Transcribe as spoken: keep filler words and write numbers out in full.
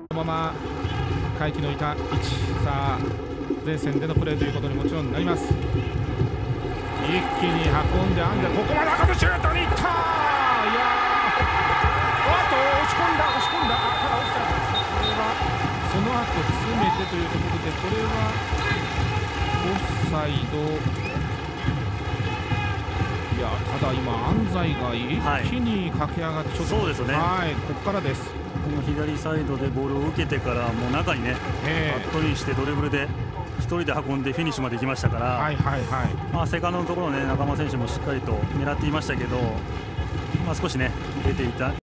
このまま回帰のいた位置、さあ前線でのプレーということにもちろんなります。一気に運んでアンデル、ここまで赤のシュートにいった。いやー、あと押し込んだ押し込んだ、あ、ただオフサイドです。これはその後詰めてというところで、これはオフサイド。いや、ただ今安西が一気に駆け上がって、ちょっと、 そうですよね、 はい、ここからです。 この左サイドでボールを受けてからもう中にね、カットインしてドリブルで一人で運んでフィニッシュまで行きましたから、はいはいはい、まあセカンドのところね、中間選手もしっかりと狙っていましたけど、まあ、少しね出ていた。